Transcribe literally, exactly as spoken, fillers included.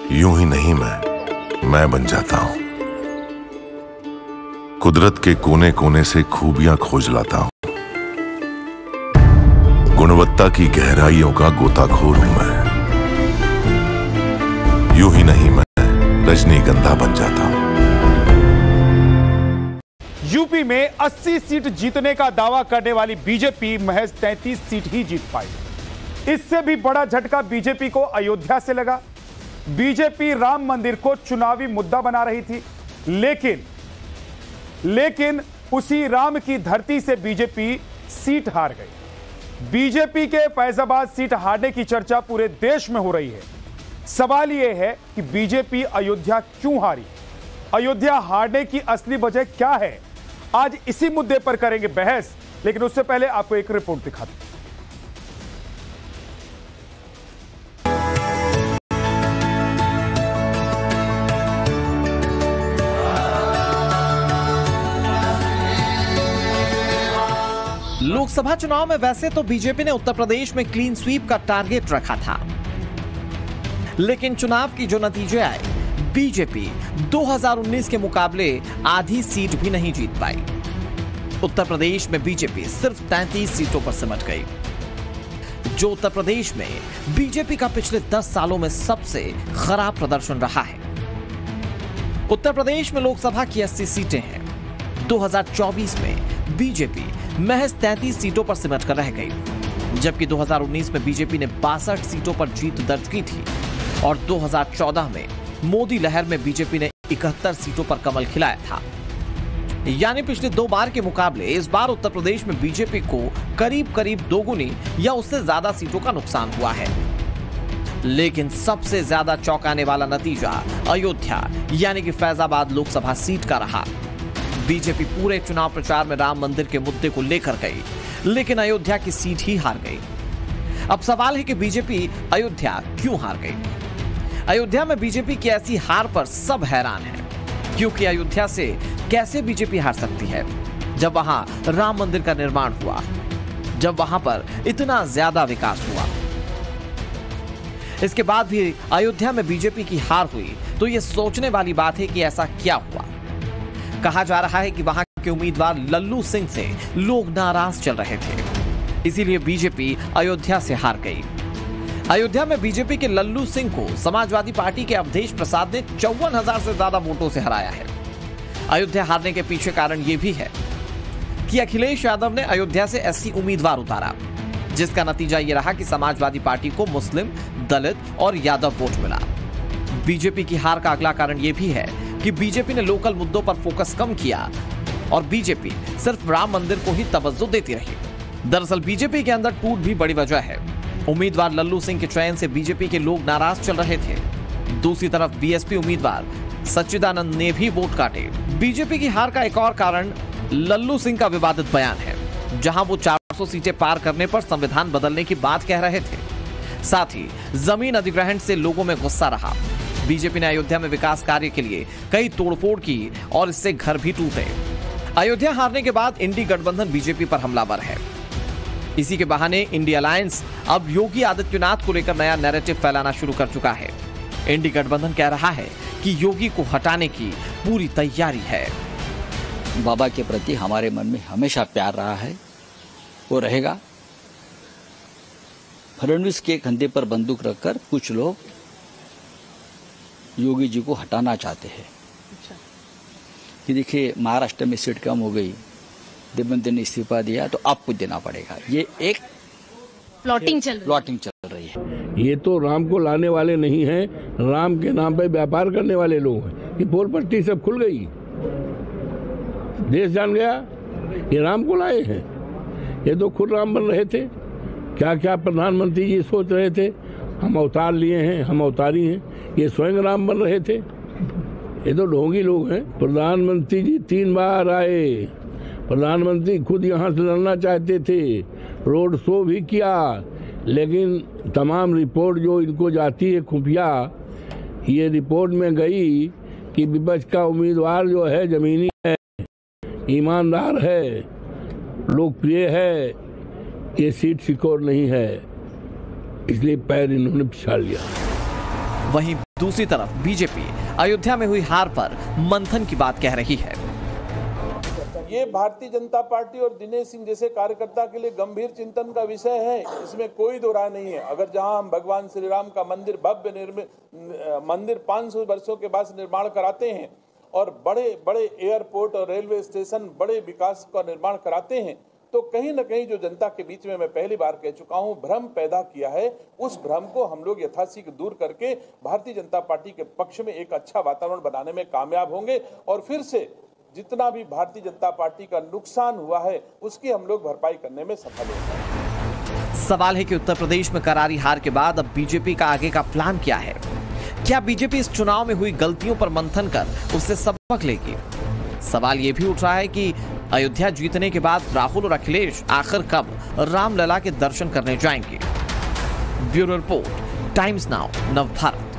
यूं ही नहीं मैं मैं बन जाता हूं। कुदरत के कोने कोने से खूबियां खोज लाता हूं। गुणवत्ता की गहराइयों का गोताखोर हूं मैं। यूं ही नहीं मैं रजनीगंधा बन जाता हूं। यूपी में अस्सी सीट जीतने का दावा करने वाली बीजेपी महज तैंतीस सीट ही जीत पाई। इससे भी बड़ा झटका बीजेपी को अयोध्या से लगा। बीजेपी राम मंदिर को चुनावी मुद्दा बना रही थी, लेकिन लेकिन उसी राम की धरती से बीजेपी सीट हार गई। बीजेपी के फैजाबाद सीट हारने की चर्चा पूरे देश में हो रही है। सवाल यह है कि बीजेपी अयोध्या क्यों हारी, अयोध्या हारने की असली वजह क्या है। आज इसी मुद्दे पर करेंगे बहस, लेकिन उससे पहले आपको एक रिपोर्ट दिखा दूं। लोकसभा चुनाव में वैसे तो बीजेपी ने उत्तर प्रदेश में क्लीन स्वीप का टारगेट रखा था, लेकिन चुनाव की जो नतीजे आए, बीजेपी दो हज़ार उन्नीस के मुकाबले आधी सीट भी नहीं जीत पाई। उत्तर प्रदेश में बीजेपी सिर्फ तैंतीस सीटों पर सिमट गई, जो उत्तर प्रदेश में बीजेपी का पिछले दस सालों में सबसे खराब प्रदर्शन रहा है। उत्तर प्रदेश में लोकसभा की अस्सी सीटें हैं। दो हज़ार चौबीस में बीजेपी महज तैंतीस सीटों पर सिमट कर रह गई, जबकि दो हज़ार उन्नीस में बीजेपी ने बासठ सीटों पर जीत दर्ज की थी और दो हज़ार चौदह में मोदी लहर में बीजेपी ने इकहत्तर सीटों पर कमल खिलाया था। यानी पिछले दो बार के मुकाबले इस बार उत्तर प्रदेश में बीजेपी को करीब करीब दोगुनी या उससे ज्यादा सीटों का नुकसान हुआ है। लेकिन सबसे ज्यादा चौंकाने वाला नतीजा अयोध्या यानी कि फैजाबाद लोकसभा सीट का रहा। बीजेपी पूरे चुनाव प्रचार में राम मंदिर के मुद्दे को लेकर गई, लेकिन अयोध्या की सीट ही हार गई। अब सवाल है कि बीजेपी अयोध्या क्यों हार गई। अयोध्या में बीजेपी की ऐसी हार पर सब हैरान हैं, क्योंकि अयोध्या से कैसे बीजेपी हार सकती है जब वहां राम मंदिर का निर्माण हुआ, जब वहां पर इतना ज्यादा विकास हुआ। इसके बाद भी अयोध्या में बीजेपी की हार हुई तो यह सोचने वाली बात है कि ऐसा क्या हुआ। कहा जा रहा है कि वहां के उम्मीदवार लल्लू सिंह से लोग नाराज चल रहे थे, इसीलिए बीजेपी अयोध्या से हार गई। अयोध्या में बीजेपी के लल्लू सिंह को समाजवादी पार्टी के अवधेश प्रसाद ने चौवन हजार से ज्यादा वोटों से हराया है। अयोध्या हारने के पीछे कारण यह भी है कि अखिलेश यादव ने अयोध्या से एससी उम्मीदवार उतारा, जिसका नतीजा यह रहा कि समाजवादी पार्टी को मुस्लिम, दलित और यादव वोट मिला। बीजेपी की हार का अगला कारण यह भी है कि बीजेपी ने लोकल मुद्दों पर फोकस कम किया और बीजेपी सिर्फ राम मंदिर को ही तवज्जो देती रही। दरअसल बीजेपी के अंदर टूट भी बड़ी वजह है। उम्मीदवार लल्लू सिंह के चयन से बीजेपी के लोग नाराज चल रहे थे। दूसरी तरफ बीएसपी उम्मीदवार सच्चिदानंद ने भी वोट काटे। बीजेपी की हार का एक और कारण लल्लू सिंह का विवादित बयान है, जहां वो चार सौ सीटें पार करने पर संविधान बदलने की बात कह रहे थे। साथ ही जमीन अधिग्रहण से लोगों में गुस्सा रहा। बीजेपी ने अयोध्या में विकास कार्य के लिए कई तोड़फोड़ की और इससे घर भी टूटे। अयोध्या हारने के बाद इंडी गठबंधन बीजेपी पर हमलावर है। इसी के बहाने इंडी अलायंस अब योगी आदित्यनाथ को लेकर नया नैरेटिव फैलाना शुरू कर चुका है। इंडी गठबंधन कह रहा है कि योगी को हटाने की पूरी तैयारी है। बाबा के प्रति हमारे मन में हमेशा प्यार रहा है, वो रहेगा। फडणवीस के कंधे पर बंदूक रखकर कुछ लोग योगी जी को हटाना चाहते हैं। अच्छा। कि देखिए महाराष्ट्र में सीट कम हो गई, देवेंद्र ने इस्तीफा दिया तो आपको देना पड़ेगा। ये एक प्लॉटिंग चल प्लॉटिंग चल रही है। ये तो राम को लाने वाले नहीं हैं, राम के नाम पे व्यापार करने वाले लोग हैं। ये पोल पट्टी सब खुल गई, देश जान गया ये राम को लाए हैं। ये तो खुद राम बन रहे थे। क्या क्या प्रधानमंत्री जी सोच रहे थे, हम अवतार लिए हैं, हम अवतारी हैं। ये स्वयं राम बन रहे थे। ये तो ढोंगी लोग हैं। प्रधानमंत्री जी तीन बार आए, प्रधानमंत्री खुद यहाँ से लड़ना चाहते थे, रोड शो भी किया, लेकिन तमाम रिपोर्ट जो इनको जाती है खुफिया, ये रिपोर्ट में गई कि विपक्ष का उम्मीदवार जो है जमीनी है, ईमानदार है, लोकप्रिय है, ये सीट सिक्योर नहीं है, इसलिए पैर इन्होंने पिछाड़ लिया। वहीं दूसरी तरफ बीजेपी अयोध्या में हुई हार पर मंथन की बात कह रही है। ये भारतीय जनता पार्टी और दिनेश सिंह जैसे कार्यकर्ता के लिए गंभीर चिंतन का विषय है, इसमें कोई दो राय नहीं है। अगर जहां हम भगवान श्री राम का मंदिर भव्य निर्मित मंदिर पाँच सौ वर्षों के बाद निर्माण कराते हैं और बड़े बड़े एयरपोर्ट और रेलवे स्टेशन बड़े विकास का निर्माण कराते हैं, तो कहीं न कहीं जो जनता के बीच में मैं पहली बार कह चुका हूं भ्रम पैदा किया है, उस भ्रम को हम लोग यथाशीघ्र दूर करके भारतीय जनता पार्टी के पक्ष में एक अच्छा वातावरण बनाने में कामयाब होंगे और फिर से जितना भी भारतीय जनता पार्टी का नुकसान हुआ है उसकी हम लोग भरपाई करने में सफल होंगे। सवाल है कि उत्तर प्रदेश में करारी हार के बाद अब बीजेपी का आगे का प्लान क्या है? क्या बीजेपी इस चुनाव में हुई गलतियों पर मंथन कर उससे सबक लेगी? सवाल यह भी उठ रहा है कि अयोध्या जीतने के बाद राहुल और अखिलेश आखिर कब रामलला के दर्शन करने जाएंगे? Bureau report, Times Now, Navbharat.